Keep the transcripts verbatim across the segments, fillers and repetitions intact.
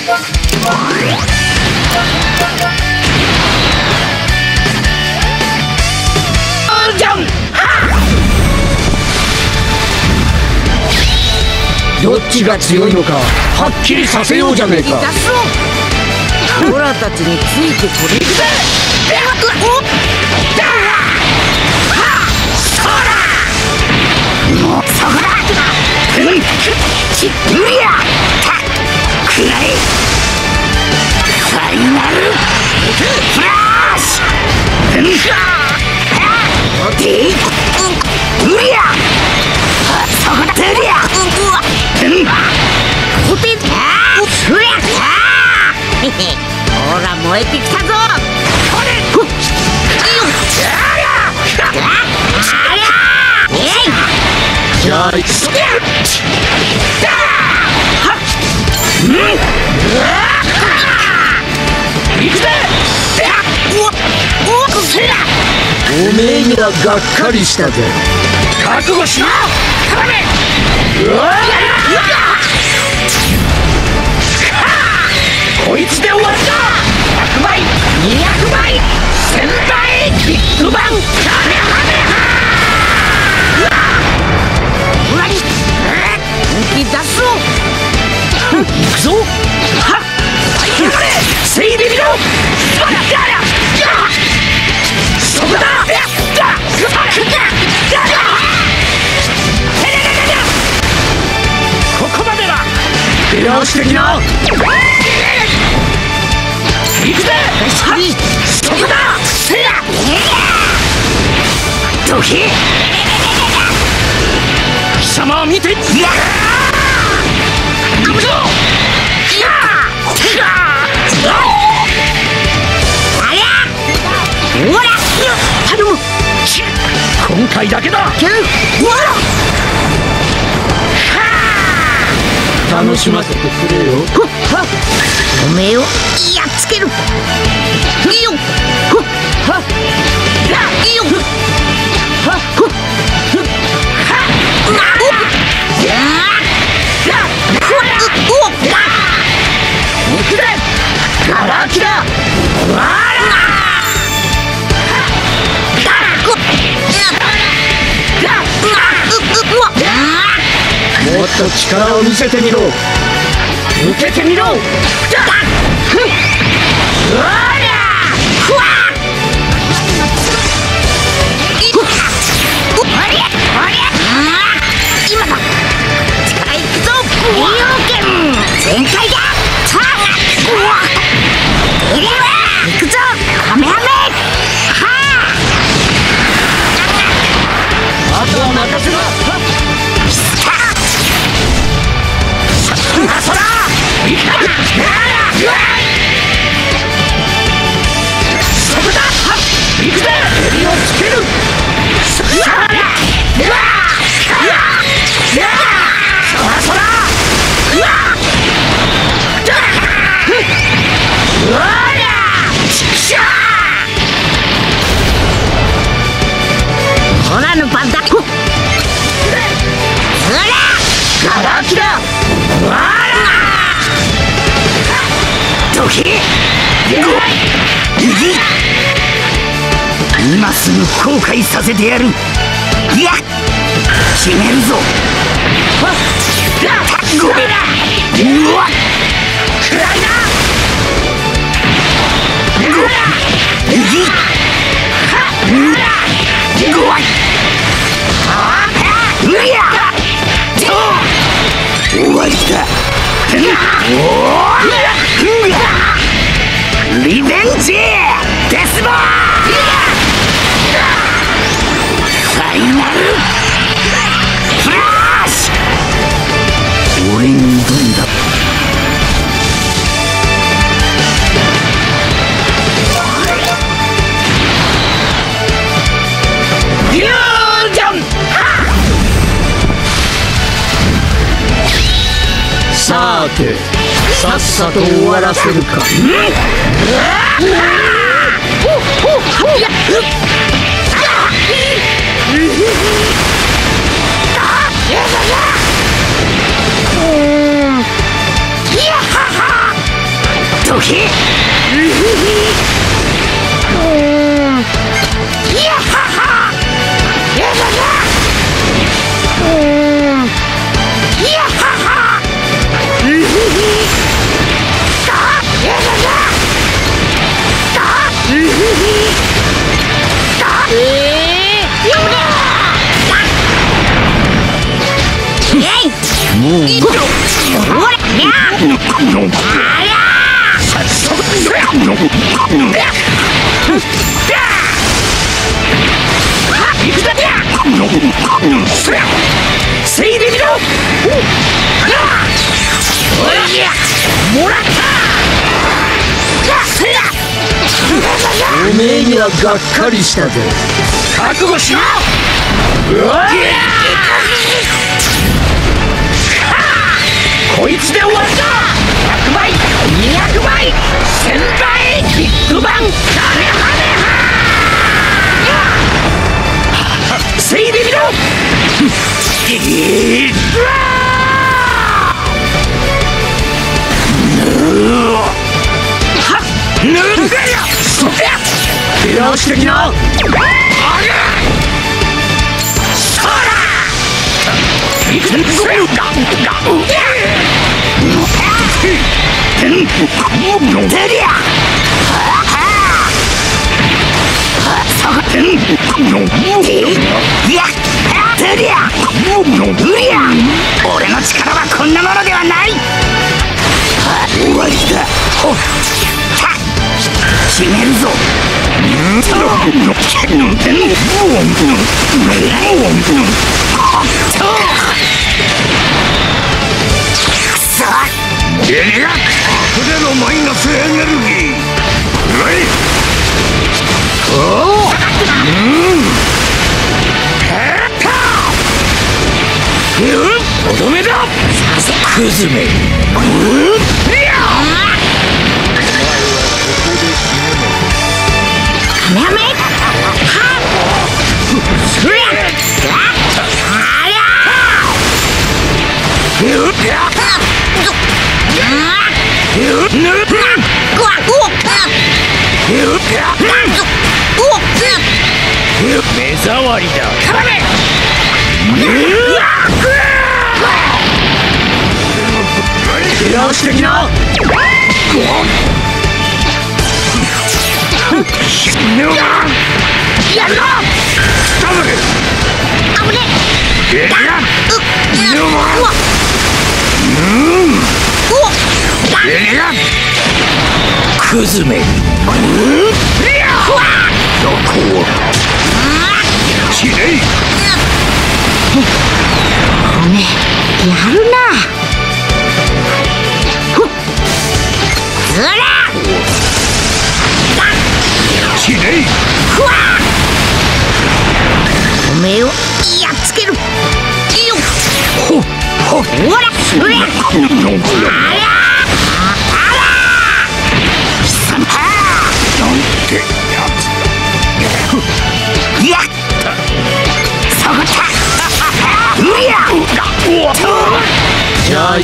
どっちが強いのかはっきりさせようじゃねえか。 オラたちについてこれ。行くぜ。おっだはそらもうそこだ。うんち無理やたくらいファイナルフラッシュうんはで無理やそこだ無理やうんコテンそりゃへへほら燃えてきたぞ。これふっありゃありゃえいじゃあ行くぞ。 はっうん行くぜ。おおくせらおめえにはがっかりしたぜ。覚悟しろ。 絡めうわこいつで終わりだ。ひゃくばいにひゃくばいせんばいビッグバンカメハメハうわに本気出すぞ。行くぞ。はっ頑張れセイビビロそこだ。ここまでだ。 出直してきな。 行くぜ。そこだ。せやドキ貴様を見て。行くぞ。ありゃほら頼む。 今回だけだ。 キュン楽しませてくれよ。 おめえをやっつける。いいよ。はっいいよ。はっはっ行くぜ。ガラキだ。わらもっと力を見せてみろ。 受けてみろ。うわりゃふわ今だ。力いくぞ。ビオケン全開だ。さあうわ行くぞカメハメはあ。 あとは任せろ。 そらそこだ。行くぜ。 襟をつける。 そらうわそらうわうわしゃほらの番だ。ほらガラキだ。わらドキ今すぐ後悔させてやる。いや決めるぞ。ごめんな。うわくらいな。ごわいうりゃ終わりだ。リベンジデスボーファイナルフラッシュ。俺に挑んだ。フュージョン。 さてさっさと終わらせるか。 け。いやはは。やだな。いやはは。か。やだな。か。か。ええ。やだ。えい。もう。ほら。や。あや。せいでみろ。もらった。 おめえにはがっかりしたぜ。覚悟しろ。こいつで終わりだ。ひゃくばい、にひゃくばい、せんばい、ビッグバンカメハメハ。せいでみろ。出直してきな。そらいくぞ。出りゃ。いや、出りゃ。うりゃ。俺の力はこんなものではない。終わりだ。決めるぞ。 船のマイナスエネルギー。とどめだ。クズめ。 カメハメ。 目障りだ。出直してきな。 やるぞ。あぶね。 クズめ。どこをきれい。 おめえやるな。ずらきれい。 おめえをやっつける。よっほほほらうれ。あらあら貴様なんてやつ。 いやそこだ。うりゃ。 じゃあ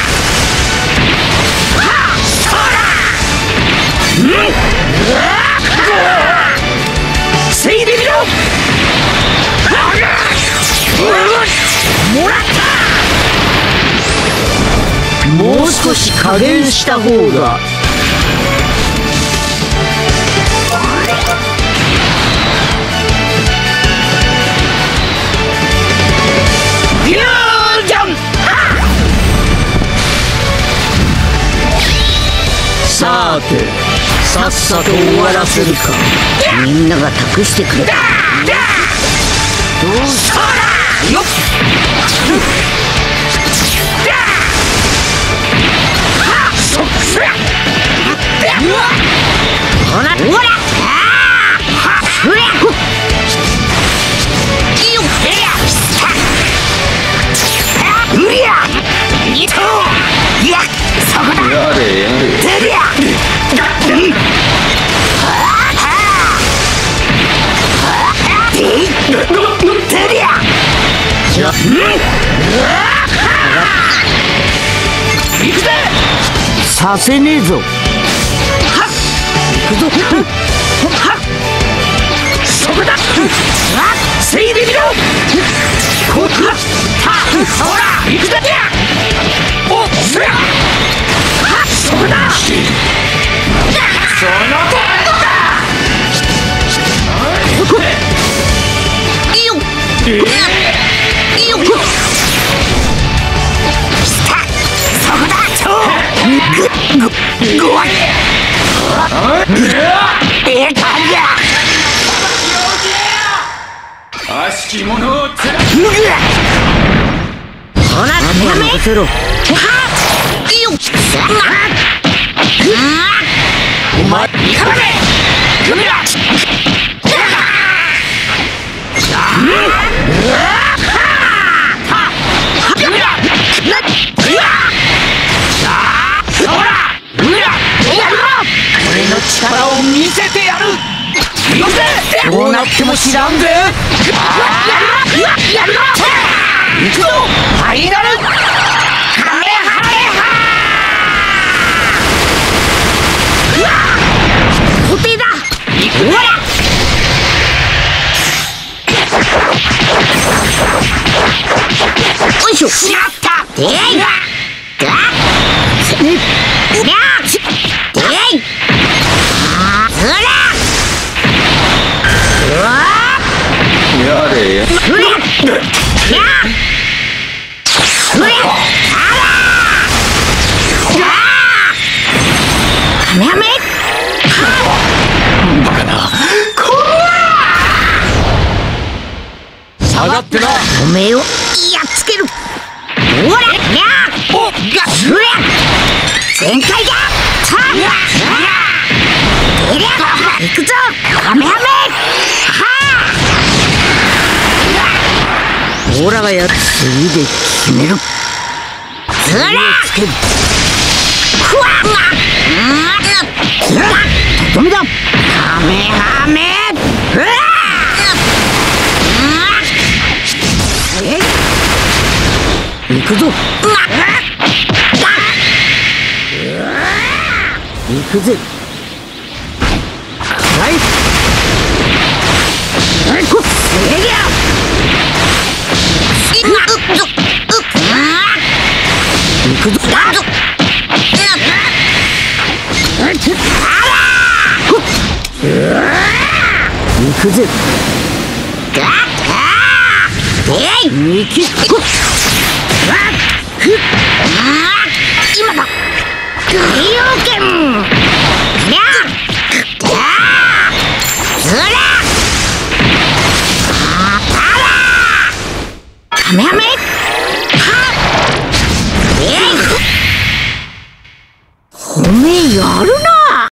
せいでみろ。もらった。もう少し加減した方が。フュージョン。さてさっさと終わらせるか。 みんなが託してくれた。どうしたらよっ。 ほらほら。うりゃよっ。うりゃ。いやそこだ。 やれやれ。 出りゃ。出りゃ。 じゃ行くぜ。 させねえぞ。 くぞ。 はっそこだ。せいでみろ。こっちだ。ほら行くぜ。おっそや。はっそこだ。その程度だ。 いいよ。 えーいいよ。来た。そこだ。ぐぐぐわい。ええかんや。 悪しき者をつらほら、やめ任せろ。はっいいよ。 お前いかめグミラ俺の力を見せてやる。どうなっても知らんぜ。やるやるやる行くぞファイナルカメハメハ固定だ。 行くぞ。 よいしょ。 しまったえい。がっにゃーえい。あーずらうわやれやーうれやーうれあらーあーカメハメバカな下がってな。 おめえをやっつける。ほらにゃーおっがうれ全開だ。さあ行くぞカメハメ。オラがや次で決める。ずらつける。ふわっダメだ。カメハメふわっ行くぞ。行くぜ。はいはいこっえりゃ行くぞ。行くぜ。えい行き今だ。海洋圏にゃずらあらカメハメはっえい褒め